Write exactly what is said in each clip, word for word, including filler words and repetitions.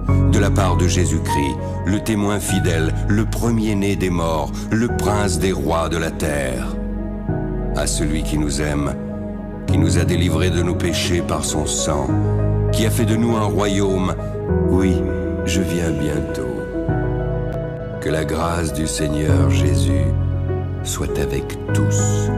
de la part de Jésus-Christ, le témoin fidèle, le premier-né des morts, le prince des rois de la terre. À celui qui nous aime, qui nous a délivrés de nos péchés par son sang, qui a fait de nous un royaume, oui, je viens bientôt. Que la grâce du Seigneur Jésus soit avec tous.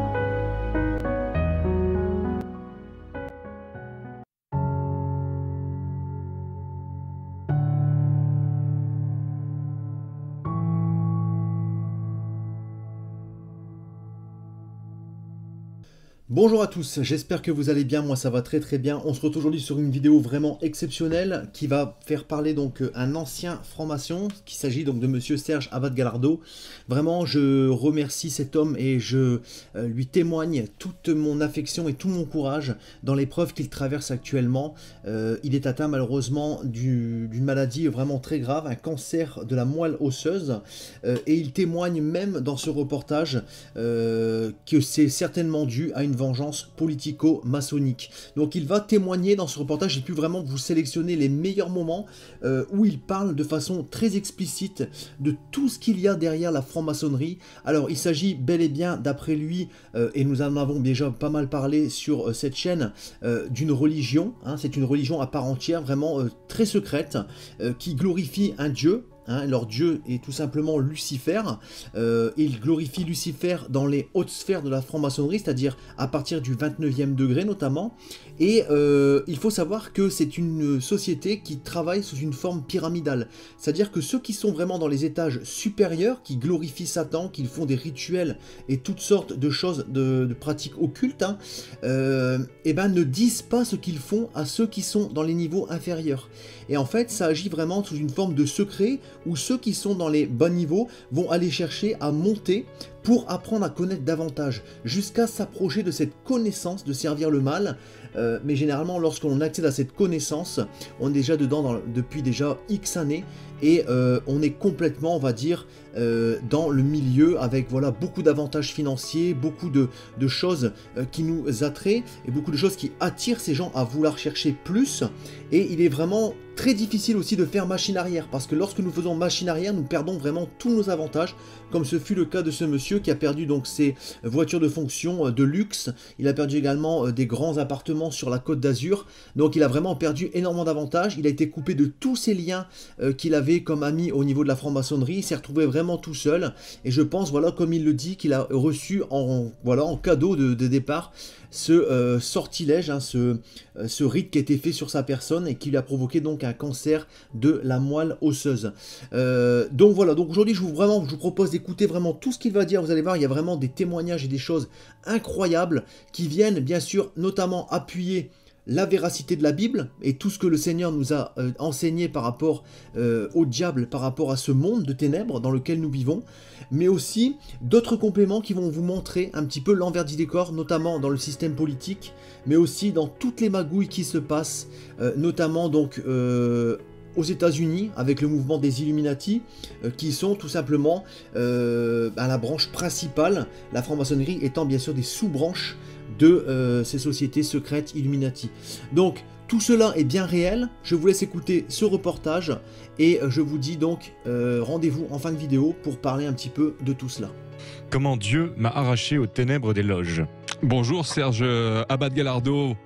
Bonjour à tous, j'espère que vous allez bien, moi ça va très très bien. On se retrouve aujourd'hui sur une vidéo vraiment exceptionnelle qui va faire parler donc un ancien franc-maçon, qu'il s'agit donc de monsieur Serge Abad-Galardo. Vraiment je remercie cet homme et je euh, lui témoigne toute mon affection et tout mon courage dans l'épreuve qu'il traverse actuellement. Euh, il est atteint malheureusement d'une maladie vraiment très grave, un cancer de la moelle osseuse, euh, et il témoigne même dans ce reportage euh, que c'est certainement dû à une vengeance politico-maçonnique. Donc il va témoigner dans ce reportage, j'ai pu vraiment vous sélectionner les meilleurs moments euh, où il parle de façon très explicite de tout ce qu'il y a derrière la franc-maçonnerie. Alors il s'agit bel et bien d'après lui, euh, et nous en avons déjà pas mal parlé sur euh, cette chaîne, euh, d'une religion, hein, c'est une religion à part entière, vraiment euh, très secrète, euh, qui glorifie un dieu. Hein, leur dieu est tout simplement Lucifer. Euh, il glorifie Lucifer dans les hautes sphères de la franc-maçonnerie, c'est-à-dire à partir du vingt-neuvième degré notamment. Et euh, il faut savoir que c'est une société qui travaille sous une forme pyramidale. C'est-à-dire que ceux qui sont vraiment dans les étages supérieurs, qui glorifient Satan, qui font des rituels et toutes sortes de choses, de, de pratiques occultes, hein, euh, eh ben, ne disent pas ce qu'ils font à ceux qui sont dans les niveaux inférieurs. Et en fait, ça agit vraiment sous une forme de secret où ceux qui sont dans les bas niveaux vont aller chercher à monter pour apprendre à connaître davantage, jusqu'à s'approcher de cette connaissance de servir le mal. Euh, mais généralement, lorsqu'on accède à cette connaissance, on est déjà dedans dans, depuis déjà X années, et euh, on est complètement, on va dire, euh, dans le milieu, avec voilà beaucoup d'avantages financiers, beaucoup de, de choses euh, qui nous attraient, et beaucoup de choses qui attirent ces gens à vouloir chercher plus. Et il est vraiment très difficile aussi de faire machine arrière, parce que lorsque nous faisons machine arrière, nous perdons vraiment tous nos avantages, comme ce fut le cas de ce monsieur qui a perdu donc ses voitures de fonction de luxe. Il a perdu également des grands appartements sur la Côte d'Azur, donc il a vraiment perdu énormément d'avantages. Il a été coupé de tous ses liens euh, qu'il avait comme ami au niveau de la franc-maçonnerie. Il s'est retrouvé vraiment tout seul, et je pense, voilà, comme il le dit, qu'il a reçu en, voilà, en cadeau de, de départ ce euh, sortilège, hein, ce, euh, ce rite qui a été fait sur sa personne et qui lui a provoqué donc un cancer de la moelle osseuse. Euh, donc voilà, donc aujourd'hui je vous, vraiment, je vous propose d'écouter vraiment tout ce qu'il va dire. Vous allez voir, il y a vraiment des témoignages et des choses incroyables qui viennent bien sûr notamment appuyer la véracité de la Bible et tout ce que le Seigneur nous a euh, enseigné par rapport euh, au diable, par rapport à ce monde de ténèbres dans lequel nous vivons, mais aussi d'autres compléments qui vont vous montrer un petit peu l'envers du décor, notamment dans le système politique, mais aussi dans toutes les magouilles qui se passent, euh, notamment donc euh, aux États-Unis avec le mouvement des Illuminati, euh, qui sont tout simplement euh, à la branche principale, la franc-maçonnerie étant bien sûr des sous-branches de euh, ces sociétés secrètes Illuminati. Donc tout cela est bien réel. Je vous laisse écouter ce reportage et je vous dis donc euh, rendez-vous en fin de vidéo pour parler un petit peu de tout cela. Comment Dieu m'a arraché aux ténèbres des loges. Bonjour Serge Abad-Galardo.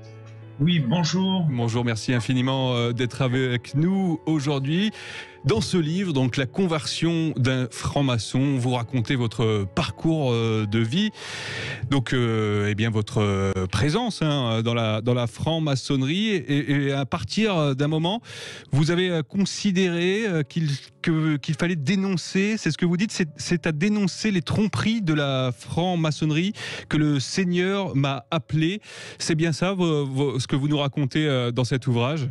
Oui, bonjour. Bonjour, merci infiniment d'être avec nous aujourd'hui. Dans ce livre, donc la conversion d'un franc-maçon, vous racontez votre parcours de vie, donc euh, eh bien votre présence hein, dans la dans la franc-maçonnerie, et, et à partir d'un moment, vous avez considéré qu'il que qu'il fallait dénoncer. C'est ce que vous dites, c'est à dénoncer les tromperies de la franc-maçonnerie que le Seigneur m'a appelé. C'est bien ça, vos, vos, ce que vous nous racontez dans cet ouvrage?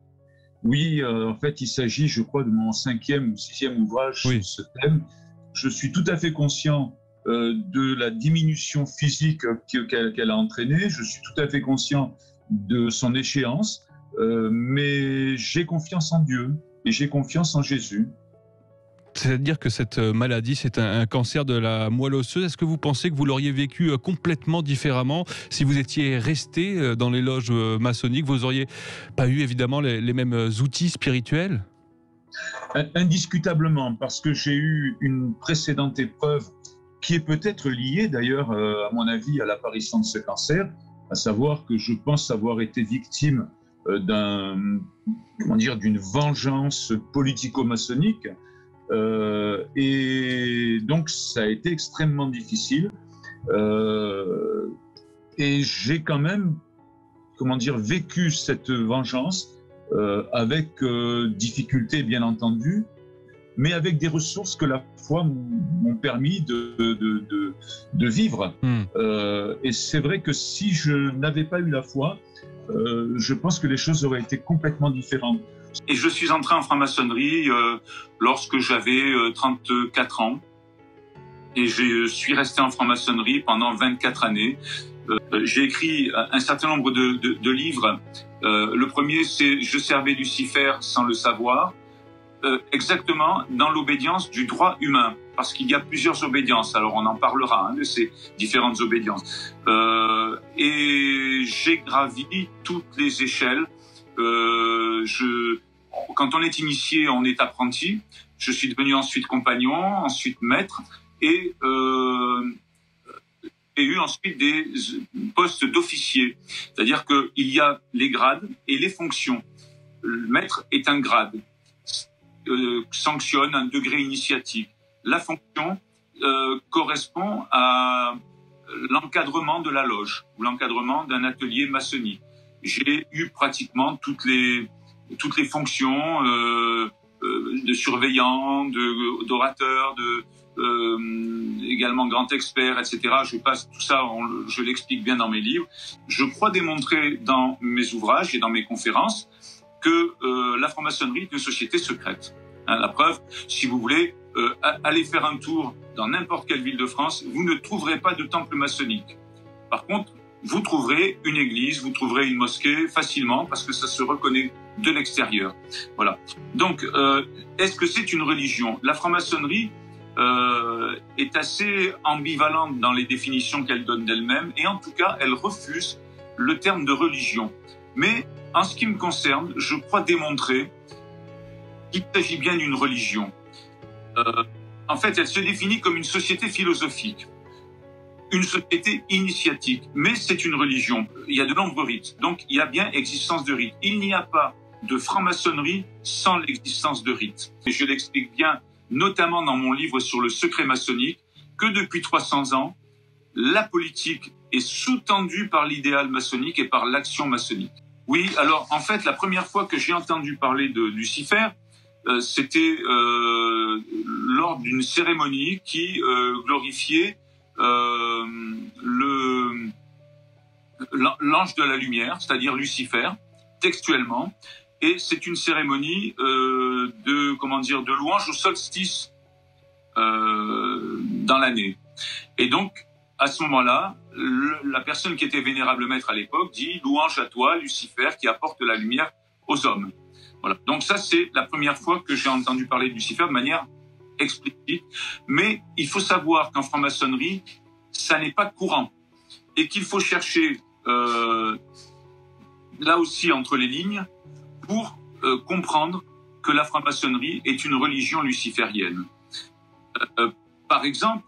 Oui, euh, en fait, il s'agit, je crois, de mon cinquième ou sixième ouvrage oui. sur ce thème. Je suis tout à fait conscient euh, de la diminution physique qu'elle qu'elle a entraînée. Je suis tout à fait conscient de son échéance, euh, mais j'ai confiance en Dieu et j'ai confiance en Jésus. C'est-à-dire que cette maladie, c'est un, un cancer de la moelle osseuse. Est-ce que vous pensez que vous l'auriez vécu complètement différemment si vous étiez resté dans les loges maçonniques? Vous n'auriez pas eu évidemment les, les mêmes outils spirituels? Indiscutablement, parce que j'ai eu une précédente épreuve qui est peut-être liée d'ailleurs, à mon avis, à l'apparition de ce cancer, à savoir que je pense avoir été victime d'un, comment dire, d'une vengeance politico-maçonnique. Euh, et donc ça a été extrêmement difficile euh, et j'ai quand même, comment dire, vécu cette vengeance euh, avec euh, difficulté bien entendu, mais avec des ressources que la foi m'ont permis de, de, de, de vivre. Mm. Euh, et c'est vrai que si je n'avais pas eu la foi, euh, je pense que les choses auraient été complètement différentes. Et je suis entré en franc-maçonnerie euh, lorsque j'avais euh, trente-quatre ans. Et je suis resté en franc-maçonnerie pendant vingt-quatre années. Euh, j'ai écrit un certain nombre de, de, de livres. Euh, le premier, c'est « Je servais Lucifer sans le savoir ». Euh, exactement dans l'obédience du droit humain, parce qu'il y a plusieurs obédiences. Alors on en parlera hein, de ces différentes obédiences. Euh, et j'ai gravi toutes les échelles. Euh, je, quand on est initié, on est apprenti. Je suis devenu ensuite compagnon, ensuite maître, et euh, j'ai eu ensuite des postes d'officier. C'est-à-dire qu'il y a les grades et les fonctions. Le maître est un grade. Euh, sanctionne un degré initiatique. La fonction euh, correspond à l'encadrement de la loge ou l'encadrement d'un atelier maçonnique. J'ai eu pratiquement toutes les toutes les fonctions euh, euh, de surveillant, de d'orateur, de euh, également grand expert, et cetera. Je passe tout ça, on, je l'explique bien dans mes livres. Je crois démontrer dans mes ouvrages et dans mes conférences que euh, la franc-maçonnerie est une société secrète. Hein, la preuve, si vous voulez, euh, allez faire un tour dans n'importe quelle ville de France, vous ne trouverez pas de temple maçonnique. Par contre, vous trouverez une église, vous trouverez une mosquée facilement parce que ça se reconnaît de l'extérieur. Voilà. Donc, euh, est-ce que c'est une religion? La franc-maçonnerie euh, est assez ambivalente dans les définitions qu'elle donne d'elle-même et en tout cas, elle refuse le terme de religion. Mais en ce qui me concerne, je crois démontrer qu'il s'agit bien d'une religion. Euh, en fait, elle se définit comme une société philosophique, une société initiatique, mais c'est une religion. Il y a de nombreux rites, donc il y a bien existence de rites. Il n'y a pas de franc-maçonnerie sans l'existence de rites. Et je l'explique bien, notamment dans mon livre sur le secret maçonnique, que depuis trois cents ans, la politique est sous-tendue par l'idéal maçonnique et par l'action maçonnique. Oui, alors en fait, la première fois que j'ai entendu parler de Lucifer, euh, c'était euh, lors d'une cérémonie qui euh, glorifiait euh, le l'ange de la lumière, c'est-à-dire Lucifer, textuellement. Et c'est une cérémonie euh, de comment dire de louange au solstice euh, dans l'année. Et donc à ce moment-là, le, la personne qui était vénérable maître à l'époque dit « Louange à toi, Lucifer, qui apporte la lumière aux hommes ». Voilà. Donc ça, c'est la première fois que j'ai entendu parler de Lucifer de manière explicite. Mais il faut savoir qu'en franc-maçonnerie, ça n'est pas courant. Et qu'il faut chercher, euh, là aussi, entre les lignes, pour euh, comprendre que la franc-maçonnerie est une religion luciférienne. Euh, par exemple,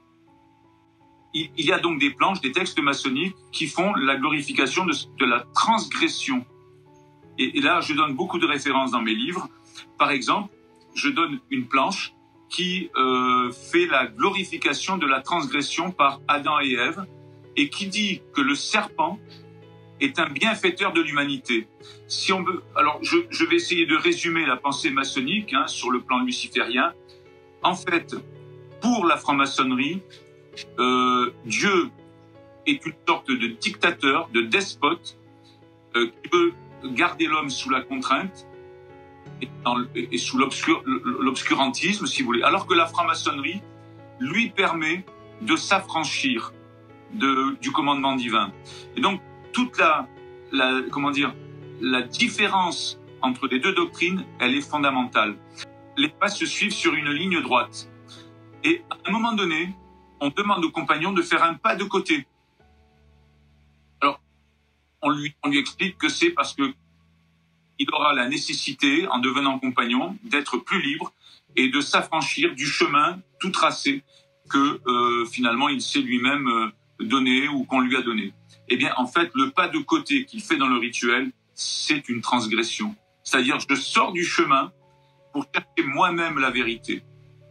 il y a donc des planches, des textes maçonniques qui font la glorification de, de la transgression. Et, et là, je donne beaucoup de références dans mes livres. Par exemple, je donne une planche qui euh, fait la glorification de la transgression par Adam et Ève et qui dit que le serpent est un bienfaiteur de l'humanité. Si on veut, alors je, je vais essayer de résumer la pensée maçonnique hein, sur le plan luciférien. En fait, pour la franc-maçonnerie, Euh, Dieu est une sorte de dictateur, de despote euh, qui veut garder l'homme sous la contrainte et, dans le, et sous l'obscur, l'obscurantisme, si vous voulez, alors que la franc-maçonnerie lui permet de s'affranchir de, du commandement divin. Et donc toute la, la comment dire la différence entre les deux doctrines, elle est fondamentale. les pas se suivent sur une ligne droite. Et à un moment donné, on demande au compagnon de faire un pas de côté. Alors, on lui, on lui explique que c'est parce que il aura la nécessité, en devenant compagnon, d'être plus libre et de s'affranchir du chemin tout tracé que euh, finalement il s'est lui-même euh, donné ou qu'on lui a donné. Eh bien, en fait, le pas de côté qu'il fait dans le rituel, c'est une transgression. C'est-à-dire, je sors du chemin pour chercher moi-même la vérité.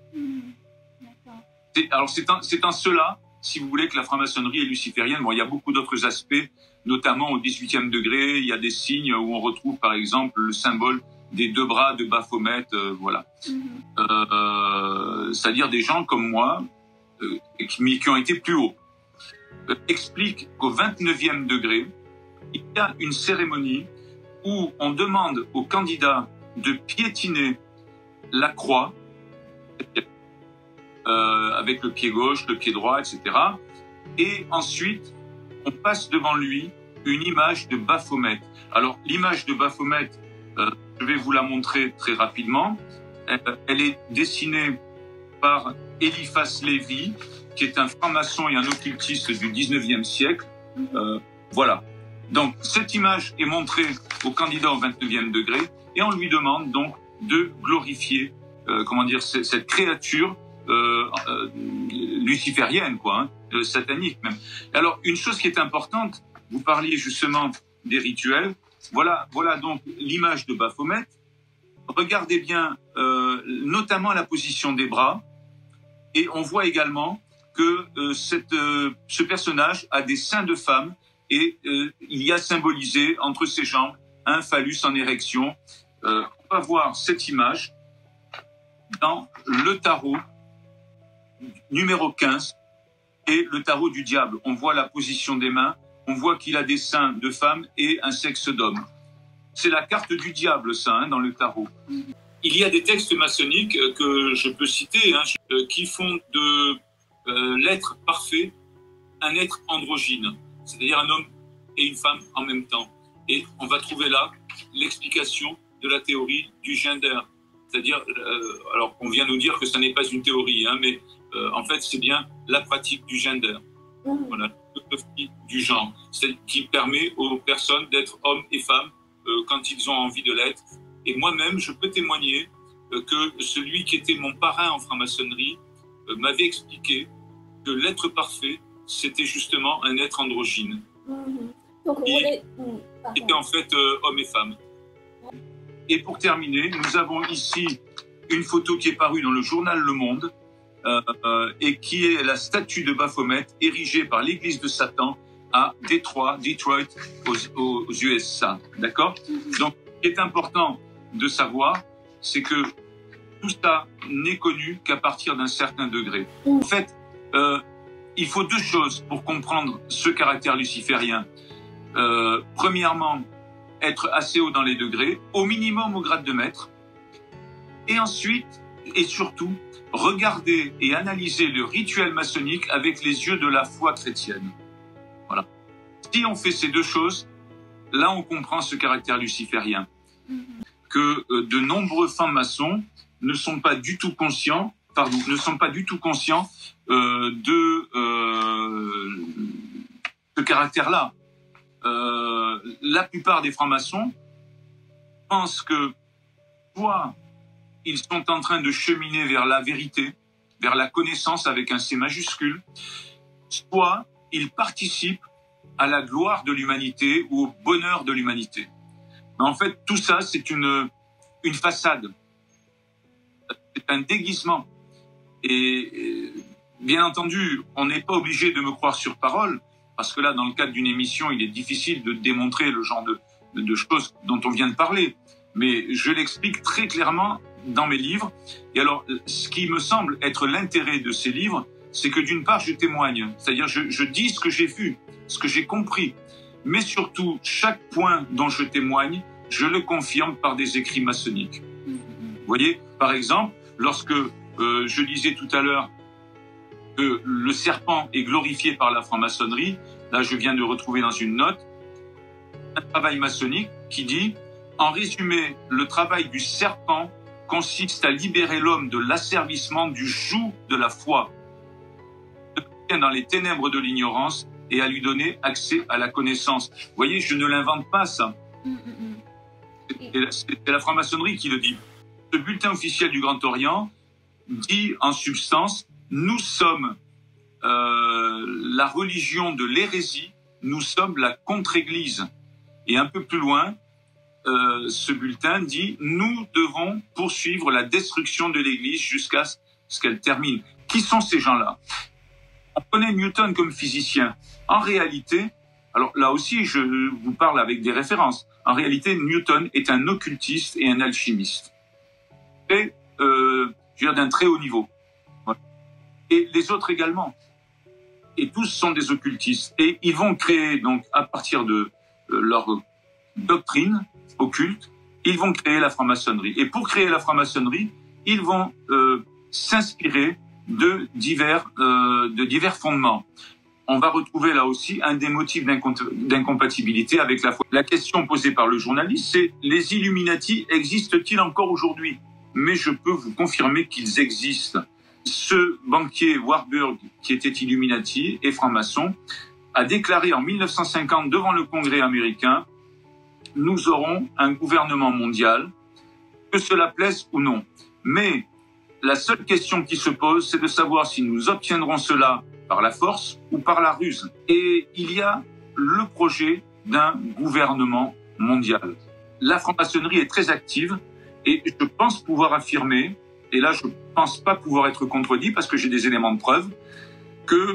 C'est, alors, c'est en, c'est en cela, si vous voulez, que la franc-maçonnerie est luciférienne. Bon, il y a beaucoup d'autres aspects, notamment au dix-huitième degré, il y a des signes où on retrouve, par exemple, le symbole des deux bras de Baphomet, euh, voilà. Mm-hmm. Euh, c'est-à-dire des gens comme moi, euh, qui, qui ont été plus hauts, euh, expliquent qu'au vingt-neuvième degré, il y a une cérémonie où on demande aux candidats de piétiner la croix, euh, avec le pied gauche, le pied droit, et cetera. Et ensuite, on passe devant lui une image de Baphomet. Alors, l'image de Baphomet, euh, je vais vous la montrer très rapidement. Elle, elle est dessinée par Eliphas Lévy, qui est un franc-maçon et un occultiste du dix-neuvième siècle. Euh, voilà. Donc, cette image est montrée au candidat au vingt-neuvième degré et on lui demande donc de glorifier, euh, comment dire, c- cette créature euh, euh, luciférienne, quoi, hein, euh, satanique même. Alors, une chose qui est importante, vous parliez justement des rituels. Voilà, voilà donc l'image de Baphomet. Regardez bien, euh, notamment la position des bras, et on voit également que euh, cette, euh, ce personnage a des seins de femme, et euh, il y a symbolisé entre ses jambes un phallus en érection. Euh, on va voir cette image dans le tarot numéro quinze et le tarot du diable. On voit la position des mains, on voit qu'il a des seins de femme et un sexe d'homme. C'est la carte du diable, ça, hein, dans le tarot. Il y a des textes maçonniques que je peux citer, hein, qui font de euh, l'être parfait un être androgyne, c'est-à-dire un homme et une femme en même temps. Et on va trouver là l'explication de la théorie du gender. C'est-à-dire, euh, alors on vient nous dire que ça n'est pas une théorie, hein, mais euh, en fait c'est bien la pratique du gender. Voilà, du genre, c'est qui permet aux personnes d'être hommes et femmes euh, quand ils ont envie de l'être. Et moi-même, je peux témoigner euh, que celui qui était mon parrain en franc-maçonnerie euh, m'avait expliqué que l'être parfait, c'était justement un être androgyne. Mmh. Donc, qui voulez... était en fait euh, homme et femme. Et pour terminer, nous avons ici une photo qui est parue dans le journal Le Monde, Euh, euh, et qui est la statue de Baphomet érigée par l'église de Satan à Détroit, Detroit, aux, aux U S A. D'accord ? Donc, ce qui est important de savoir, c'est que tout ça n'est connu qu'à partir d'un certain degré. En fait, euh, il faut deux choses pour comprendre ce caractère luciférien. Euh, premièrement, être assez haut dans les degrés, au minimum au grade de maître, et ensuite, et surtout, regarder et analyser le rituel maçonnique avec les yeux de la foi chrétienne. Voilà. Si on fait ces deux choses, là on comprend ce caractère luciférien. Que euh, de nombreux francs-maçons ne sont pas du tout conscients, pardon, ne sont pas du tout conscients euh, de euh, ce caractère-là. Euh, la plupart des francs-maçons pensent que soit ils sont en train de cheminer vers la vérité, vers la connaissance avec un C majuscule, soit ils participent à la gloire de l'humanité ou au bonheur de l'humanité. Mais en fait, tout ça, c'est une, une façade. C'est un déguisement. Et, et bien entendu, on n'est pas obligé de me croire sur parole, parce que là, dans le cadre d'une émission, il est difficile de démontrer le genre de, de, de choses dont on vient de parler. Mais je l'explique très clairement dans mes livres. Et alors, ce qui me semble être l'intérêt de ces livres, c'est que d'une part, je témoigne. C'est-à-dire, je, je dis ce que j'ai vu, ce que j'ai compris. Mais surtout, chaque point dont je témoigne, je le confirme par des écrits maçonniques. Vous voyez, par exemple, lorsque euh, je disais tout à l'heure que le serpent est glorifié par la franc-maçonnerie, là, je viens de retrouver dans une note un travail maçonnique qui dit, en résumé, le travail du serpent consiste à libérer l'homme de l'asservissement du joug de la foi, dans les ténèbres de l'ignorance et à lui donner accès à la connaissance. Vous voyez, je ne l'invente pas, ça. C'est la franc-maçonnerie qui le dit. Ce bulletin officiel du Grand Orient dit en substance, nous sommes euh, la religion de l'hérésie, nous sommes la contre-église. Et un peu plus loin, euh, ce bulletin dit, nous devons poursuivre la destruction de l'église jusqu'à ce qu'elle termine. Qui sont ces gens-là? On connaît Newton comme physicien. En réalité, alors là aussi, je vous parle avec des références. En réalité, Newton est un occultiste et un alchimiste. Et, euh, je veux dire, d'un très haut niveau. Voilà. Et les autres également. Et tous sont des occultistes. Et ils vont créer, donc, à partir de euh, leur doctrine occulte, ils vont créer la franc-maçonnerie. Et pour créer la franc-maçonnerie, ils vont euh, s'inspirer de divers, euh, de divers fondements. On va retrouver là aussi un des motifs d'incompatibilité avec la foi. La question posée par le journaliste, c'est les Illuminati existent-ils encore aujourd'hui? Mais je peux vous confirmer qu'ils existent. Ce banquier Warburg, qui était Illuminati et franc-maçon, a déclaré en mille neuf cent cinquante devant le Congrès américain, nous aurons un gouvernement mondial, que cela plaise ou non. Mais la seule question qui se pose, c'est de savoir si nous obtiendrons cela par la force ou par la ruse. Et il y a le projet d'un gouvernement mondial. La franc-maçonnerie est très active et je pense pouvoir affirmer, et là je pense pas pouvoir être contredit parce que j'ai des éléments de preuve, que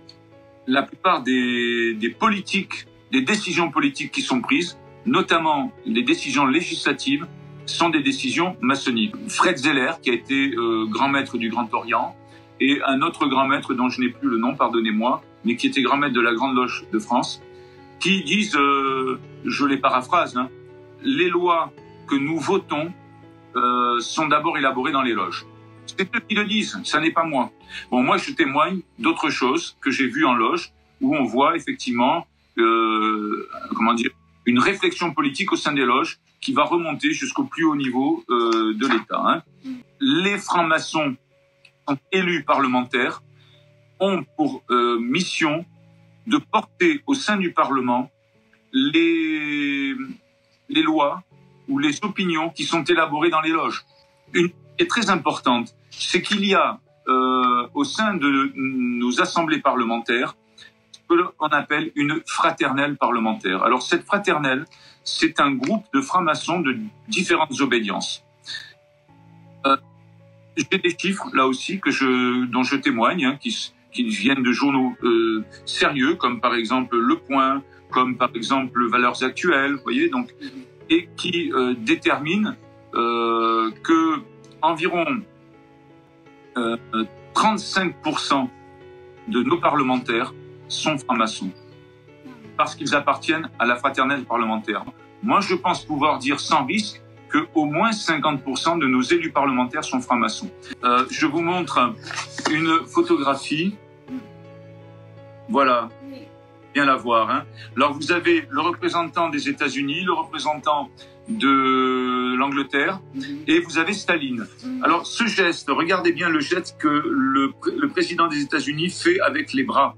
la plupart des, des politiques, des décisions politiques qui sont prises, notamment les décisions législatives, sont des décisions maçonniques. Fred Zeller, qui a été euh, grand maître du Grand Orient, et un autre grand maître dont je n'ai plus le nom, pardonnez-moi, mais qui était grand maître de la Grande Loge de France, qui disent, euh, je les paraphrase, hein, les lois que nous votons euh, sont d'abord élaborées dans les loges. C'est eux qui le disent, ça n'est pas moi. Bon, moi je témoigne d'autres choses que j'ai vues en loge, où on voit effectivement, euh, comment dire, une réflexion politique au sein des loges qui va remonter jusqu'au plus haut niveau euh, de l'État. Hein. Les francs-maçons sont élus parlementaires, ont pour euh, mission de porter au sein du Parlement les, les lois ou les opinions qui sont élaborées dans les loges. Une qui est très importante, c'est qu'il y a euh, au sein de nos assemblées parlementaires ce qu'on appelle une fraternelle parlementaire. Alors cette fraternelle, c'est un groupe de francs-maçons de différentes obédiences. Euh, J'ai des chiffres là aussi que je, dont je témoigne, hein, qui, qui viennent de journaux euh, sérieux, comme par exemple Le Point, comme par exemple Valeurs Actuelles, vous voyez, donc, et qui euh, déterminent euh, que environ euh, trente-cinq pour cent de nos parlementaires sont francs-maçons, parce qu'ils appartiennent à la fraternelle parlementaire. Moi, je pense pouvoir dire sans risque que au moins cinquante pour cent de nos élus parlementaires sont francs-maçons. Euh, je vous montre une photographie. Voilà, bien la voir. Hein. Alors, vous avez le représentant des États-Unis, le représentant de l'Angleterre, et vous avez Staline. Alors, ce geste, regardez bien le geste que le, le président des États-Unis fait avec les bras.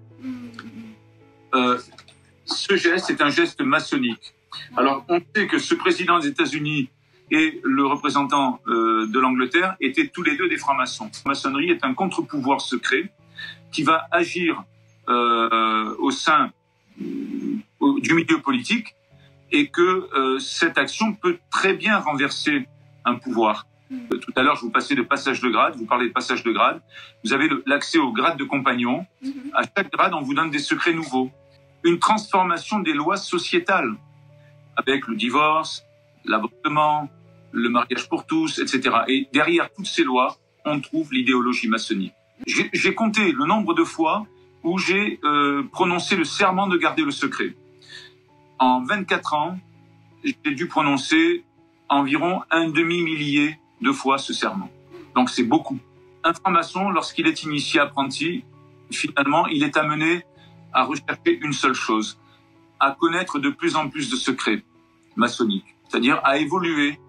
Euh, ce geste est un geste maçonnique. Alors, on sait que ce président des États-Unis et le représentant euh, de l'Angleterre étaient tous les deux des francs-maçons. La maçonnerie est un contre-pouvoir secret qui va agir euh, au sein euh, du milieu politique et que euh, cette action peut très bien renverser un pouvoir. Euh, tout à l'heure, je vous passais de passage de grade, vous parlez de passage de grade. Vous avez l'accès au grade de compagnon. À chaque grade, on vous donne des secrets nouveaux. Une transformation des lois sociétales avec le divorce, l'avortement, le mariage pour tous, et cetera. Et derrière toutes ces lois, on trouve l'idéologie maçonnique. J'ai compté le nombre de fois où j'ai euh, prononcé le serment de garder le secret. En vingt-quatre ans, j'ai dû prononcer environ un demi-millier de fois ce serment. Donc c'est beaucoup. Un franc-maçon, lorsqu'il est initié apprenti, finalement, il est amené à rechercher une seule chose, à connaître de plus en plus de secrets maçonniques, c'est-à-dire à évoluer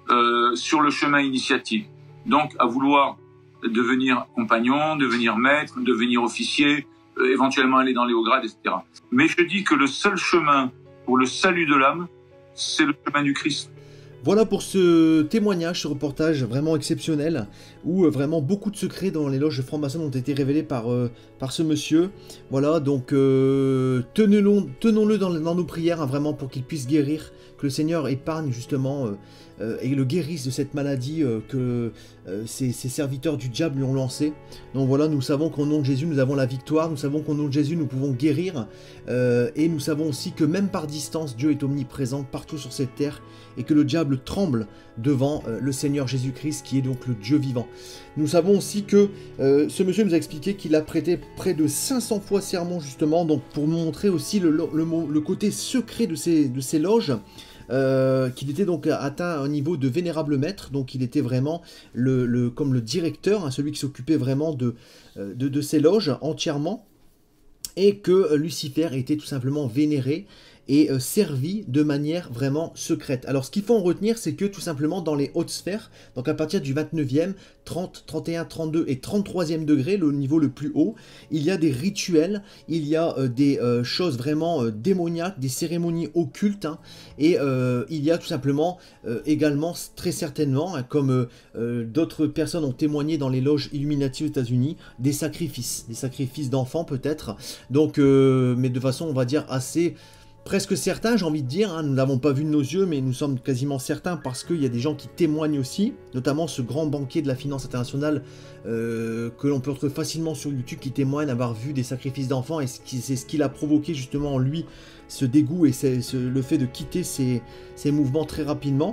euh, sur le chemin initiatique. Donc, à vouloir devenir compagnon, devenir maître, devenir officier, euh, éventuellement aller dans les hauts grades, et cetera. Mais je dis que le seul chemin pour le salut de l'âme, c'est le chemin du Christ. Voilà pour ce témoignage, ce reportage vraiment exceptionnel, où euh, vraiment beaucoup de secrets dans les loges de francs-maçons ont été révélés par, euh, par ce monsieur. Voilà, donc euh, tenons-le tenons dans, dans nos prières, hein, vraiment, pour qu'il puisse guérir, que le Seigneur épargne justement euh, euh, et le guérisse de cette maladie euh, que euh, ces, ces serviteurs du diable lui ont lancée. Donc voilà, nous savons qu'au nom de Jésus, nous avons la victoire, nous savons qu'au nom de Jésus, nous pouvons guérir, euh, et nous savons aussi que même par distance, Dieu est omniprésent partout sur cette terre, et que le diable tremble devant euh, le Seigneur Jésus-Christ, qui est donc le Dieu vivant. Nous savons aussi que euh, ce monsieur nous a expliqué qu'il a prêté près de cinq cents fois serment, justement, donc pour nous montrer aussi le, le, le, le côté secret de ces, de ces loges, euh, qu'il était donc atteint un niveau de vénérable maître, donc il était vraiment le, le, comme le directeur, hein, celui qui s'occupait vraiment de, de, de ces loges entièrement, et que Lucifer était tout simplement vénéré et euh, servi de manière vraiment secrète. Alors ce qu'il faut en retenir, c'est que tout simplement dans les hautes sphères, donc à partir du vingt-neuvième, trente, trente et un, trente-deux et trente-troisième degré, le niveau le plus haut, il y a des rituels, il y a euh, des euh, choses vraiment euh, démoniaques, des cérémonies occultes, hein, et euh, il y a tout simplement euh, également, très certainement, hein, comme euh, euh, d'autres personnes ont témoigné dans les loges Illuminati aux États-Unis, des sacrifices, des sacrifices d'enfants peut-être, donc, euh, mais de façon, on va dire, assez... presque certains, j'ai envie de dire, hein, nous ne l'avons pas vu de nos yeux, mais nous sommes quasiment certains parce qu'il y a des gens qui témoignent aussi, notamment ce grand banquier de la finance internationale euh, que l'on peut retrouver facilement sur YouTube, qui témoigne avoir vu des sacrifices d'enfants, et c'est ce qui a provoqué justement en lui ce dégoût et ce, le fait de quitter ces, ces mouvements très rapidement.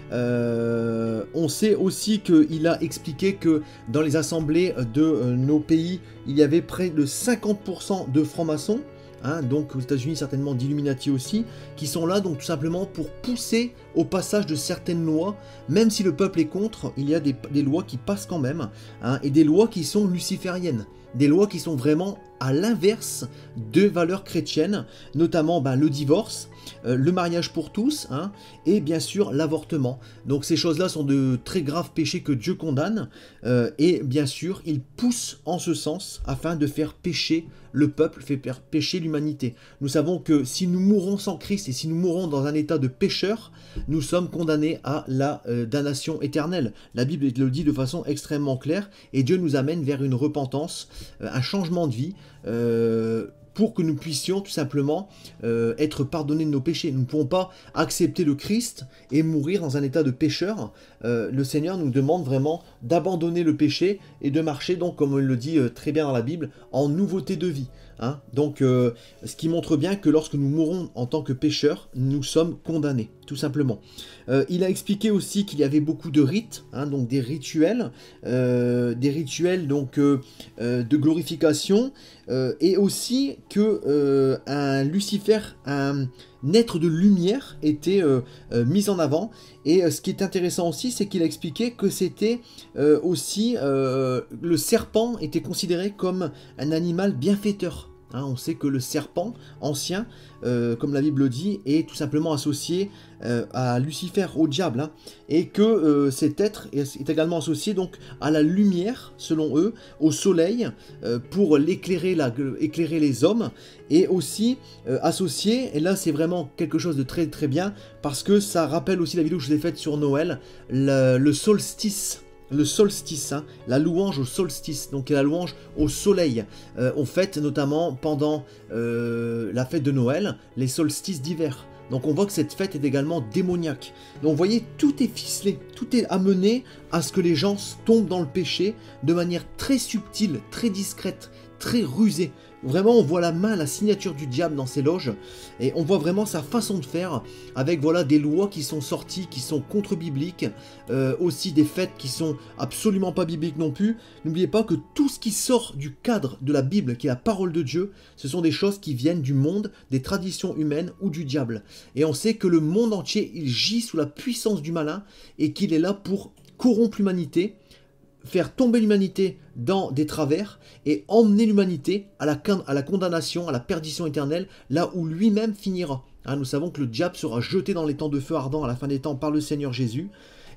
Euh, on sait aussi qu'il a expliqué que dans les assemblées de euh, nos pays, il y avait près de cinquante pour cent de francs-maçons, hein, donc aux États-Unis certainement d'Illuminati aussi, qui sont là donc tout simplement pour pousser au passage de certaines lois, même si le peuple est contre, il y a des, des lois qui passent quand même, hein, et des lois qui sont lucifériennes, des lois qui sont vraiment à l'inverse de valeurs chrétiennes, notamment ben, le divorce, euh, le mariage pour tous, hein, et bien sûr l'avortement. Donc ces choses-là sont de très graves péchés que Dieu condamne, euh, et bien sûr il pousse en ce sens afin de faire pécher le peuple, faire pécher l'humanité. Nous savons que si nous mourons sans Christ et si nous mourons dans un état de pécheur, nous sommes condamnés à la euh, damnation éternelle. La Bible le dit de façon extrêmement claire, et Dieu nous amène vers une repentance, euh, un changement de vie, euh, pour que nous puissions tout simplement euh, être pardonnés de nos péchés. Nous ne pouvons pas accepter le Christ et mourir dans un état de pécheur. Euh, le Seigneur nous demande vraiment d'abandonner le péché et de marcher, donc comme il le dit euh, très bien dans la Bible, en nouveauté de vie. Hein. Donc, euh, ce qui montre bien que lorsque nous mourons en tant que pécheurs, nous sommes condamnés, tout simplement. Euh, il a expliqué aussi qu'il y avait beaucoup de rites, hein, donc des rituels, euh, des rituels donc euh, euh, de glorification, euh, et aussi que euh, un Lucifer, un être de lumière, était euh, euh, mis en avant. Et euh, ce qui est intéressant aussi, c'est qu'il a expliqué que c'était euh, aussi euh, le serpent était considéré comme un animal bienfaiteur. Hein, on sait que le serpent ancien, euh, comme la Bible dit, est tout simplement associé euh, à Lucifer, au diable, hein, et que euh, cet être est, est également associé donc à la lumière, selon eux, au soleil, euh, pour l'éclairer, la, éclairer les hommes, et aussi euh, associé, et là c'est vraiment quelque chose de très très bien, parce que ça rappelle aussi la vidéo que je vous ai faite sur Noël, le, le solstice. Le solstice, hein, la louange au solstice, donc la louange au soleil. Euh, on fête notamment pendant euh, la fête de Noël, les solstices d'hiver. Donc on voit que cette fête est également démoniaque. Donc vous voyez, tout est ficelé, tout est amené à ce que les gens tombent dans le péché de manière très subtile, très discrète, très rusée. Vraiment, on voit la main, la signature du diable dans ces loges, et on voit vraiment sa façon de faire, avec voilà des lois qui sont sorties, qui sont contre-bibliques, euh, aussi des fêtes qui sont absolument pas bibliques non plus. N'oubliez pas que tout ce qui sort du cadre de la Bible, qui est la parole de Dieu, ce sont des choses qui viennent du monde, des traditions humaines ou du diable. Et on sait que le monde entier, il gît sous la puissance du malin, et qu'il est là pour corrompre l'humanité, faire tomber l'humanité dans des travers et emmener l'humanité à la, à la condamnation, à la perdition éternelle, là où lui-même finira. Hein, nous savons que le diable sera jeté dans les temps de feu ardent à la fin des temps par le Seigneur Jésus.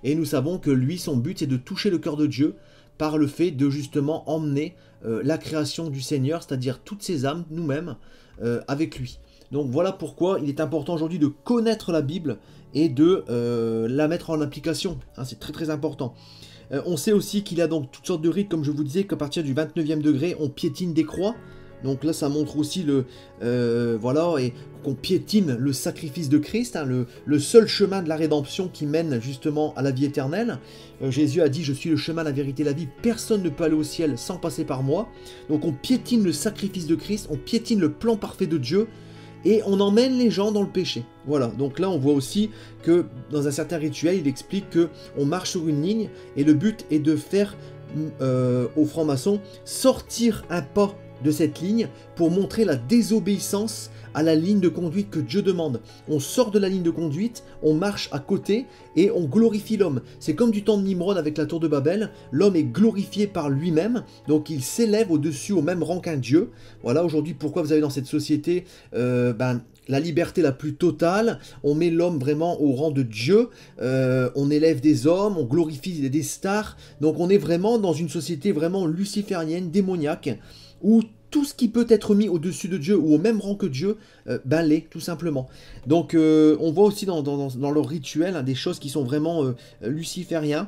Et nous savons que lui, son but, c'est de toucher le cœur de Dieu par le fait de justement emmener euh, la création du Seigneur, c'est-à-dire toutes ces âmes, nous-mêmes, euh, avec lui. Donc voilà pourquoi il est important aujourd'hui de connaître la Bible et de euh, la mettre en application. Hein, c'est très très important. Euh, on sait aussi qu'il y a donc toutes sortes de rites, comme je vous disais, qu'à partir du vingt-neuvième degré, on piétine des croix. Donc là, ça montre aussi le euh, voilà, et qu'on piétine le sacrifice de Christ, hein, le, le seul chemin de la rédemption qui mène justement à la vie éternelle. Euh, Jésus a dit, je suis le chemin, la vérité, la vie. Personne ne peut aller au ciel sans passer par moi. Donc on piétine le sacrifice de Christ, on piétine le plan parfait de Dieu, et on emmène les gens dans le péché. Voilà, donc là on voit aussi que dans un certain rituel, il explique que on marche sur une ligne, et le but est de faire euh, aux francs-maçons sortir un pas de cette ligne pour montrer la désobéissance à la ligne de conduite que Dieu demande. On sort de la ligne de conduite, on marche à côté et on glorifie l'homme. C'est comme du temps de Nimrod avec la tour de Babel, l'homme est glorifié par lui-même, donc il s'élève au-dessus au même rang qu'un Dieu. Voilà aujourd'hui pourquoi vous avez dans cette société euh, ben, la liberté la plus totale, on met l'homme vraiment au rang de Dieu, euh, on élève des hommes, on glorifie des stars, donc on est vraiment dans une société vraiment luciférienne, démoniaque, où tout ce qui peut être mis au-dessus de Dieu ou au même rang que Dieu, euh, ben l'est, tout simplement. Donc euh, on voit aussi dans, dans, dans leur rituel hein, des choses qui sont vraiment euh, lucifériens.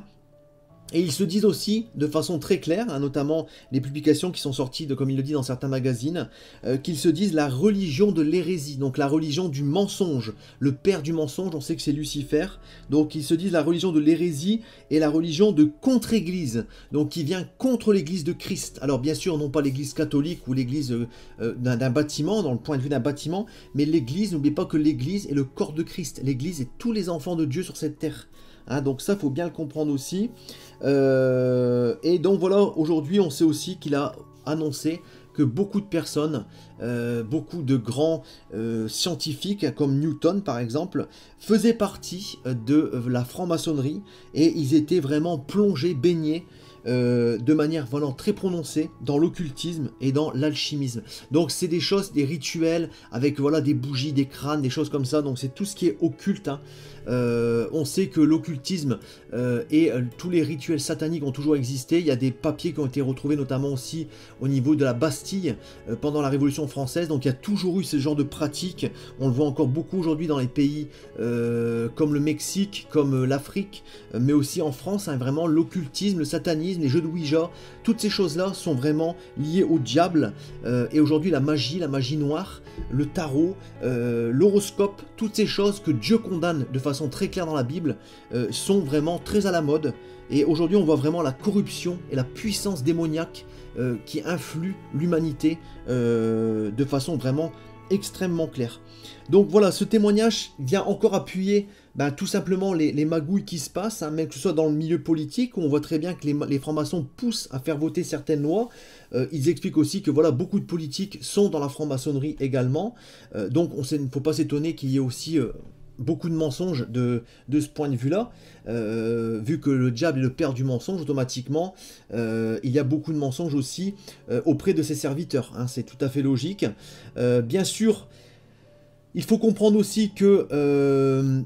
Et ils se disent aussi, de façon très claire, hein, notamment les publications qui sont sorties, de, comme il le dit dans certains magazines, euh, qu'ils se disent la religion de l'hérésie, donc la religion du mensonge. Le père du mensonge, on sait que c'est Lucifer, donc ils se disent la religion de l'hérésie et la religion de contre-église, donc qui vient contre l'église de Christ. Alors bien sûr, non pas l'église catholique ou l'église euh, euh, d'un bâtiment, dans le point de vue d'un bâtiment, mais l'église, n'oubliez pas que l'église est le corps de Christ. L'église est tous les enfants de Dieu sur cette terre. Hein, donc ça, il faut bien le comprendre aussi. Euh, et donc voilà, aujourd'hui, on sait aussi qu'il a annoncé que beaucoup de personnes, euh, beaucoup de grands euh, scientifiques, comme Newton par exemple, faisaient partie de la franc-maçonnerie et ils étaient vraiment plongés, baignés, Euh, de manière vraiment très prononcée dans l'occultisme et dans l'alchimisme. Donc c'est des choses, des rituels avec voilà des bougies, des crânes, des choses comme ça. Donc c'est tout ce qui est occulte. Hein. Euh, on sait que l'occultisme euh, et euh, tous les rituels sataniques ont toujours existé. Il y a des papiers qui ont été retrouvés notamment aussi au niveau de la Bastille euh, pendant la Révolution française. Donc il y a toujours eu ce genre de pratiques. On le voit encore beaucoup aujourd'hui dans les pays euh, comme le Mexique, comme euh, l'Afrique, euh, mais aussi en France. Hein, vraiment l'occultisme, le satanisme, les jeux de Ouija, toutes ces choses-là sont vraiment liées au diable. Euh, et aujourd'hui, la magie, la magie noire, le tarot, euh, l'horoscope, toutes ces choses que Dieu condamne de façon très claire dans la Bible, euh, sont vraiment très à la mode. Et aujourd'hui, on voit vraiment la corruption et la puissance démoniaque euh, qui influe l'humanité euh, de façon vraiment extrêmement claire. Donc voilà, ce témoignage vient encore appuyer ben, tout simplement les, les magouilles qui se passent, hein, même que ce soit dans le milieu politique, où on voit très bien que les, les francs-maçons poussent à faire voter certaines lois. Euh, ils expliquent aussi que voilà, beaucoup de politiques sont dans la franc-maçonnerie également. Euh, donc il ne faut pas s'étonner qu'il y ait aussi euh, beaucoup de mensonges de, de ce point de vue-là. Euh, vu que le diable est le père du mensonge, automatiquement, euh, il y a beaucoup de mensonges aussi euh, auprès de ses serviteurs. Hein, c'est tout à fait logique. Euh, bien sûr, il faut comprendre aussi que euh,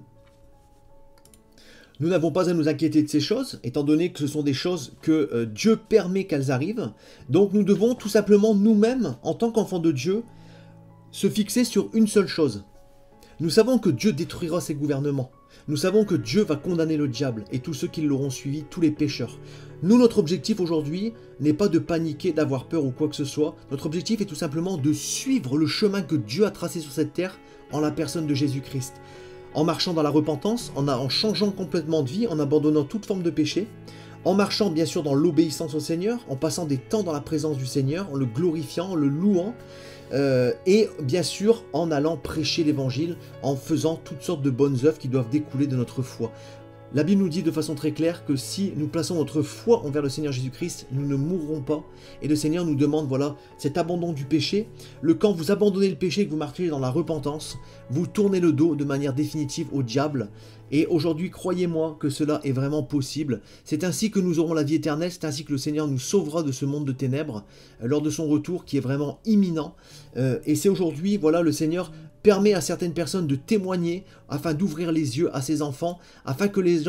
nous n'avons pas à nous inquiéter de ces choses, étant donné que ce sont des choses que euh, Dieu permet qu'elles arrivent. Donc nous devons tout simplement nous-mêmes, en tant qu'enfants de Dieu, se fixer sur une seule chose. Nous savons que Dieu détruira ses gouvernements. Nous savons que Dieu va condamner le diable et tous ceux qui l'auront suivi, tous les pécheurs. Nous, notre objectif aujourd'hui n'est pas de paniquer, d'avoir peur ou quoi que ce soit. Notre objectif est tout simplement de suivre le chemin que Dieu a tracé sur cette terre en la personne de Jésus-Christ. En marchant dans la repentance, en, en changeant complètement de vie, en abandonnant toute forme de péché, en marchant bien sûr dans l'obéissance au Seigneur, en passant des temps dans la présence du Seigneur, en le glorifiant, en le louant, euh, et bien sûr en allant prêcher l'évangile, en faisant toutes sortes de bonnes œuvres qui doivent découler de notre foi. La Bible nous dit de façon très claire que si nous plaçons notre foi envers le Seigneur Jésus-Christ, nous ne mourrons pas. Et le Seigneur nous demande, voilà, cet abandon du péché. Le quand vous abandonnez le péché et que vous marchez dans la repentance, vous tournez le dos de manière définitive au diable. Et aujourd'hui, croyez-moi que cela est vraiment possible. C'est ainsi que nous aurons la vie éternelle, c'est ainsi que le Seigneur nous sauvera de ce monde de ténèbres euh, lors de son retour qui est vraiment imminent. Euh, et c'est aujourd'hui, voilà, le Seigneur permet à certaines personnes de témoigner afin d'ouvrir les yeux à ses enfants, afin que les gens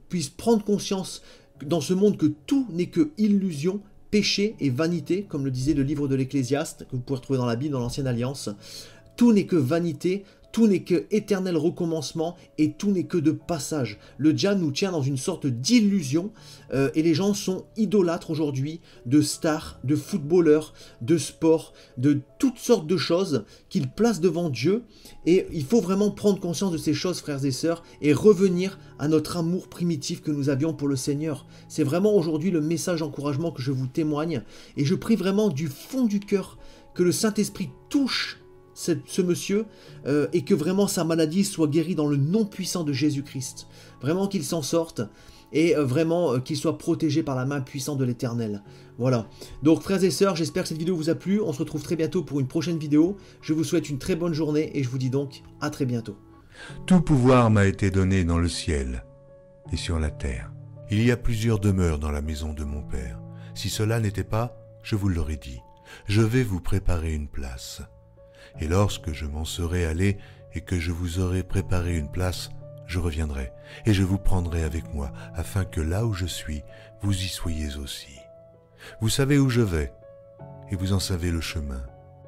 puisse prendre conscience dans ce monde que tout n'est que illusion, péché et vanité, comme le disait le livre de l'Ecclésiaste, que vous pouvez retrouver dans la Bible, dans l'Ancienne Alliance. Tout n'est que vanité, tout n'est que éternel recommencement et tout n'est que de passage. Le diable nous tient dans une sorte d'illusion euh, et les gens sont idolâtres aujourd'hui de stars, de footballeurs, de sport, de toutes sortes de choses qu'ils placent devant Dieu. Et il faut vraiment prendre conscience de ces choses, frères et sœurs, et revenir à notre amour primitif que nous avions pour le Seigneur. C'est vraiment aujourd'hui le message d'encouragement que je vous témoigne. Et je prie vraiment du fond du cœur que le Saint-Esprit touche ce monsieur euh, et que vraiment sa maladie soit guérie dans le nom puissant de Jésus-Christ. Vraiment qu'il s'en sorte et euh, vraiment euh, qu'il soit protégé par la main puissante de l'Éternel. Voilà. Donc frères et sœurs, j'espère que cette vidéo vous a plu. On se retrouve très bientôt pour une prochaine vidéo. Je vous souhaite une très bonne journée et je vous dis donc à très bientôt. Tout pouvoir m'a été donné dans le ciel et sur la terre. Il y a plusieurs demeures dans la maison de mon Père. Si cela n'était pas, je vous l'aurais dit. Je vais vous préparer une place. Et lorsque je m'en serai allé et que je vous aurai préparé une place, je reviendrai et je vous prendrai avec moi, afin que là où je suis, vous y soyez aussi. Vous savez où je vais, et vous en savez le chemin.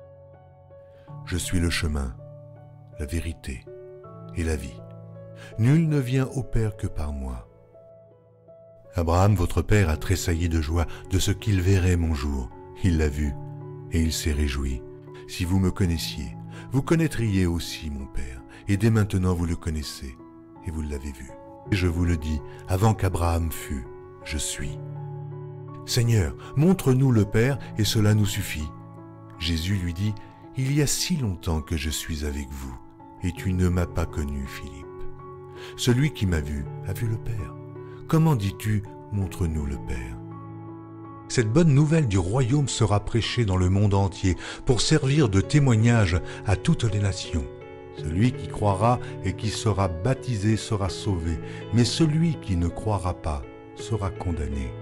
Je suis le chemin, la vérité et la vie. Nul ne vient au Père que par moi. Abraham, votre père, a tressailli de joie de ce qu'il verrait mon jour. Il l'a vu, et il s'est réjoui. Si vous me connaissiez, vous connaîtriez aussi mon Père, et dès maintenant vous le connaissez, et vous l'avez vu. Et je vous le dis, avant qu'Abraham fût, je suis. Seigneur, montre-nous le Père, et cela nous suffit. Jésus lui dit, il y a si longtemps que je suis avec vous, et tu ne m'as pas connu, Philippe. Celui qui m'a vu a vu le Père. Comment dis-tu, montre-nous le Père? Cette bonne nouvelle du royaume sera prêchée dans le monde entier pour servir de témoignage à toutes les nations. Celui qui croira et qui sera baptisé sera sauvé, mais celui qui ne croira pas sera condamné.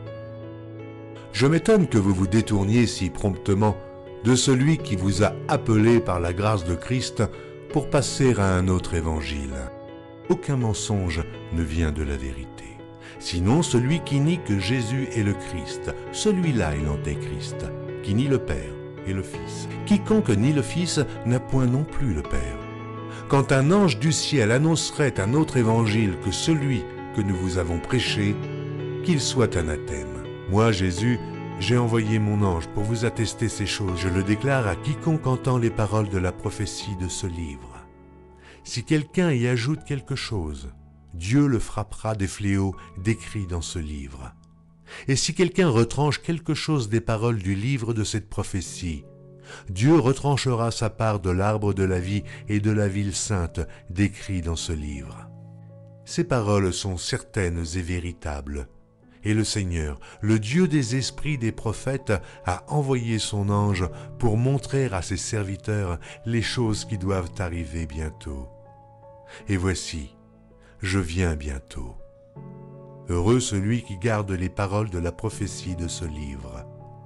Je m'étonne que vous vous détourniez si promptement de celui qui vous a appelé par la grâce de Christ pour passer à un autre évangile. Aucun mensonge ne vient de la vérité. Sinon celui qui nie que Jésus est le Christ, celui-là est l'Antéchrist, qui nie le Père et le Fils. Quiconque nie le Fils n'a point non plus le Père. Quand un ange du ciel annoncerait un autre évangile que celui que nous vous avons prêché, qu'il soit anathème. Moi, Jésus, j'ai envoyé mon ange pour vous attester ces choses. Je le déclare à quiconque entend les paroles de la prophétie de ce livre. Si quelqu'un y ajoute quelque chose, Dieu le frappera des fléaux décrits dans ce livre. Et si quelqu'un retranche quelque chose des paroles du livre de cette prophétie, Dieu retranchera sa part de l'arbre de la vie et de la ville sainte décrits dans ce livre. Ces paroles sont certaines et véritables. Et le Seigneur, le Dieu des esprits des prophètes, a envoyé son ange pour montrer à ses serviteurs les choses qui doivent arriver bientôt. Et voici, je viens bientôt. Heureux celui qui garde les paroles de la prophétie de ce livre.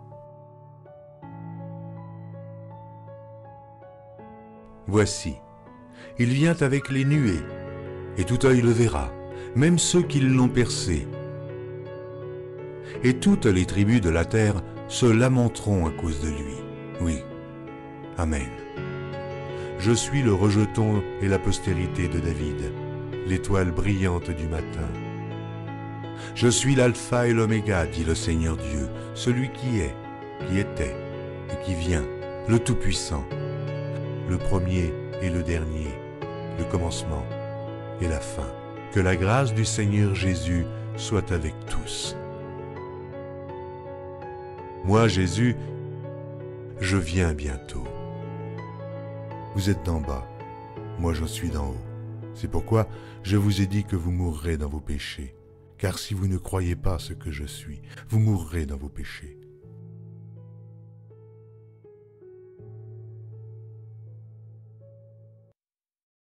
Voici, il vient avec les nuées, et tout œil le verra, même ceux qui l'ont percé. Et toutes les tribus de la terre se lamenteront à cause de lui. Oui, Amen. Je suis le rejeton et la postérité de David, l'étoile brillante du matin. Je suis l'alpha et l'oméga, dit le Seigneur Dieu, celui qui est, qui était et qui vient, le Tout-Puissant, le premier et le dernier, le commencement et la fin. Que la grâce du Seigneur Jésus soit avec tous. Moi, Jésus, je viens bientôt. Vous êtes d'en bas, moi je suis d'en haut. C'est pourquoi je vous ai dit que vous mourrez dans vos péchés. Car si vous ne croyez pas ce que je suis, vous mourrez dans vos péchés.